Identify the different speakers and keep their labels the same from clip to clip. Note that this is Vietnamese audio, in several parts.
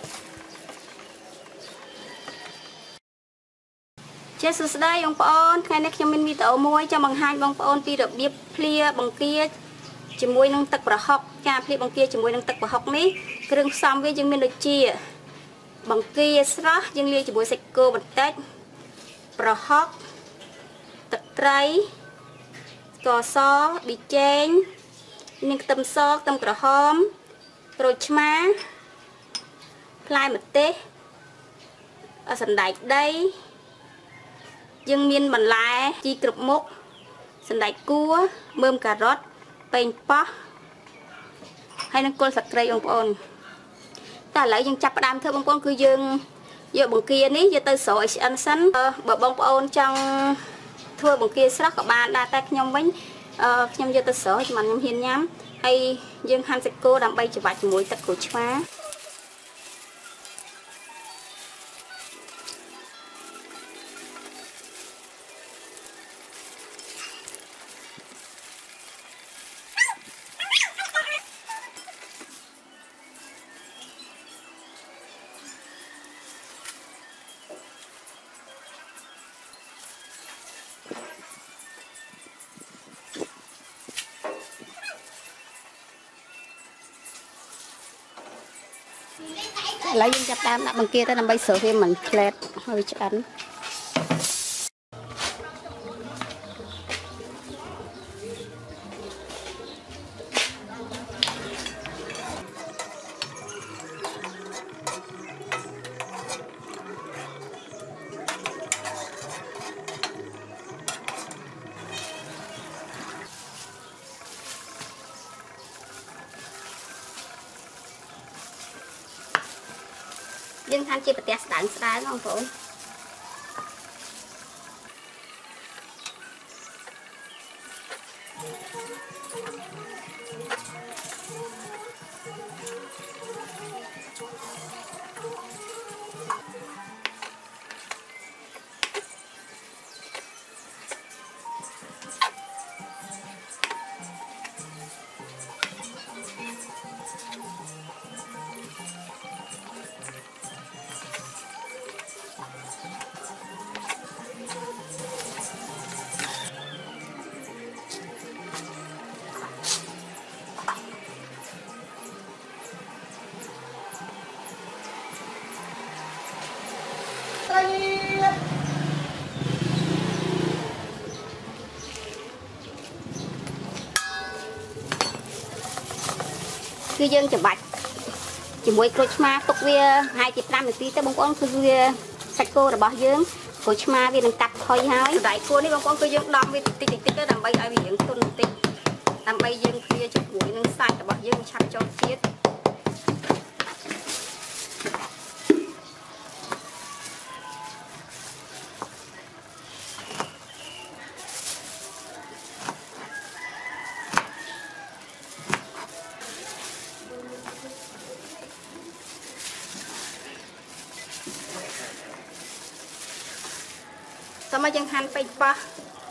Speaker 1: Chế sự đây ông bọn ngày nayខ្ញុំមានវីដេអូមួយចាំបង្ហាញបងប្អូនពីរបៀបភ្លាបង្គាជាមួយនឹងទឹកប្រហុកការភ្លាបង្គាជាមួយនឹងទឹកប្រហុកនេះគ្រឿងផ្សំវាយើងមានដូចជាបង្គាស្រស់យើងលាយជាមួយសាច់គោបន្តិចប្រហុកទឹកត្រីស្ករសប៊ីចេងមានខ្ទឹមសខ្ទឹមក្រហមក្រូចឆ្មាផ្លែម្ទេសសណ្តែកដីយើងមានបន្លែជីគ្រប់មុខសណ្តែកគួរមើមការ៉ុតប៉េងប៉ោះហើយនឹងគល់ស្លឹកគ្រៃបងប្អូនតែឥឡូវយើងចាប់ផ្ដើមធ្វើបងប្អូនគឺយើងយកបង្គានេះយកទៅស្រូបឲ្យឆ្អិនសិនបើបងប្អូនចង់ធ្វើបង្គាស្រស់ក៏បានដែរតែខ្ញុំវិញខ្ញុំយកទៅស្រូបចាំខ្ញុំហ៊ានញ៉ាំហើយយើងហាន់សាច់គោដើម្បីច្របាច់ជាមួយទឹកក្រូចឆ្មាឥឡូវយើងចាប់តាមដាក់បង្គាទៅដើម្បីស្រូបវាមិនផ្លែតហើយឆ្អិនយើងហាន់ជាប្រទះស្ដើងបងប្អូនគឺយើងច្របាច់ជាមួយក្រូចឆ្មាទុកវាហើយជា5នាទីទៅបងប្អូនគឺវាសាច់គោរបស់យើងក្រូចឆ្មាវានឹងកាត់ថយហើយសណ្តែកគួរនេះបងប្អូនគឺយើងដំវាតិចតិចទៅដើម្បីឲ្យវារៀងទន់បន្តិចដើម្បីយើងភ្លាជាមួយនឹងសាច់របស់យើងឆាប់ចូលជាតិមកយើងហាន់ពេជ្រប៉ោះ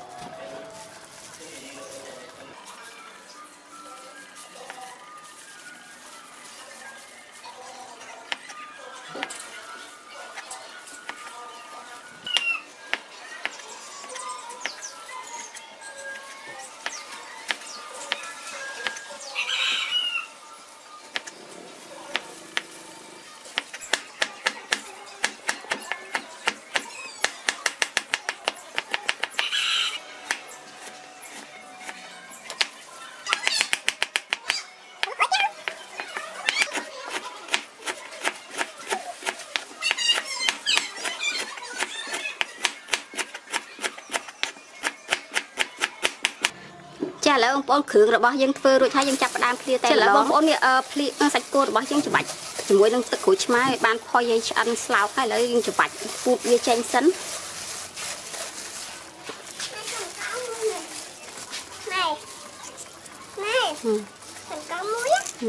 Speaker 1: ចាឥឡូវបងប្អូនគ្រឿងរបស់យើងធ្វើរួចហើយយើងចាប់ផ្ដើមភ្លាតែឥឡូវបងប្អូននេះភ្លាសាច់គោរបស់យើងច្របាច់ជាមួយនឹងទឹកក្រូចឆ្មាឲ្យបានផុយឲ្យឆ្អិនស្លោកហើយឥឡូវយើងច្របាច់ពូតវាចេញសិនសង្កោមួយ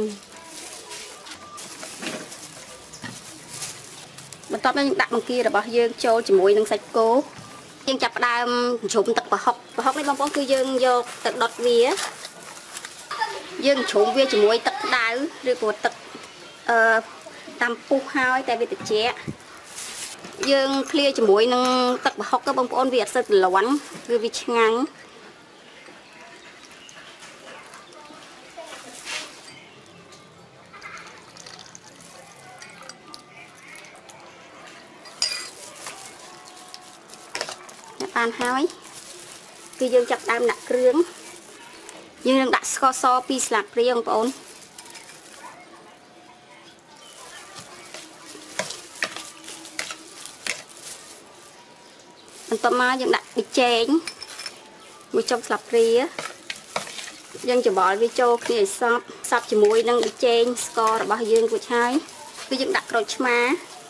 Speaker 1: បន្ទាប់មកយើងដាក់បង្គារបស់យើងចូលជាមួយនឹងសាច់គោយើងចាប់ផ្ដើមជ្រុំទឹកប្រហុកនេះបងប្អូនគឺយើងយកទៅដុតវាយើងជ្រុំវាជាមួយទឹកក្តៅឬក៏ទឹក tam pu hai tại vì trẻ dương clear cho muối nâng tật học các bông ôn việt sật lỏng cứ bị ngắn bàn hai cứ dương chặt đam nặng krướng dương đặt kho so pi sạc riêng ôn tụi má dân đặt đi chén một trong sạp ria dân chỉ bỏ với châu khi sắp chỉ muối nâng đi chén score bao dương của trái cứ dân đặt rồi má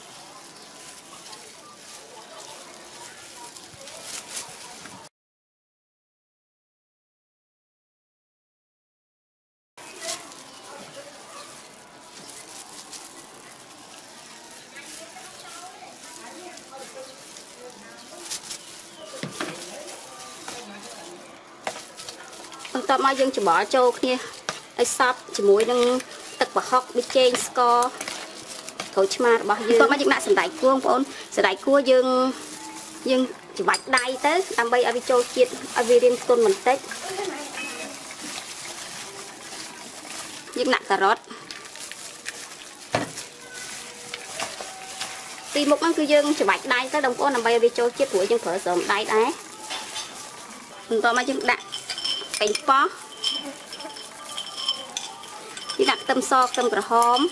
Speaker 1: tụi má dân chỉ bỏ châu kia ai sắp chỉ muối nâng tật và hóc đi chén score thổi má bao dương tụi má dân đặt sẵn đại cua không sẵn đại cua dương chỉ bạch đai tới làm bây ở đi châu chiết ở vì riêng tôn mình tết dân nặng cà rốt tìm một con cư dân chỉ bạch đai tới đồng cô làm bây ở đi châu chiết tuổi dân phở sớm đai đá tụi má dân đặt bánh phó đi đặt tâm so tâm cà hóm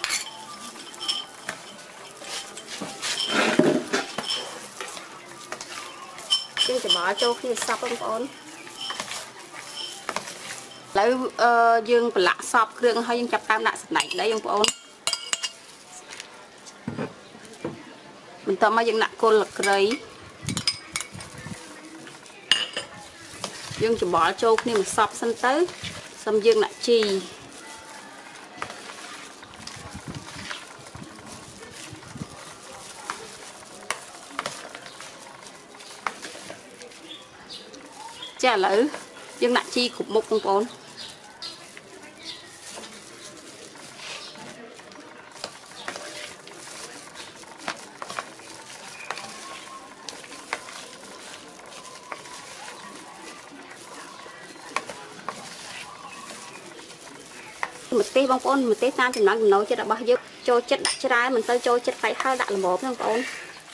Speaker 1: chứ chỉ bỏ cho khi sắp không ổn lấy dương lạ sọp krương hơi dương chập tam đạn sạch này đấy không ổn mình tao mới dương nặng cô lực rấy dương chỉ bỏ cho khi mà sọp sân tới xong dương lại chì chả lỡ dương nặng chi khục một con ôn một tí bông ôn một tí tan thì nó nấu cho đã bao nhiêu cho chất đặt trái mình tới cho chất phải hai đặt là một bông ôn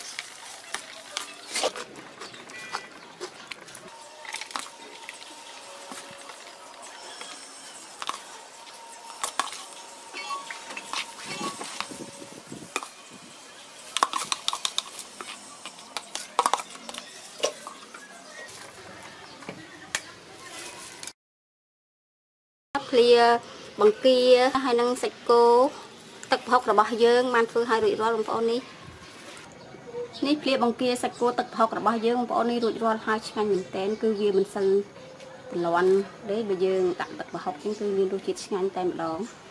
Speaker 1: clear bằng kia hay năng sạch cô tập học là bao dương man phương hai rủi ro lông phổ ní clear bằng kia sạch cô tập học là bao dương lông phổ ní rủi ro hai ngày mình tên cứ gì mình sư loạn đấy bây giờ tặng tập học những cứ viên đôi chiết ngày tay một đó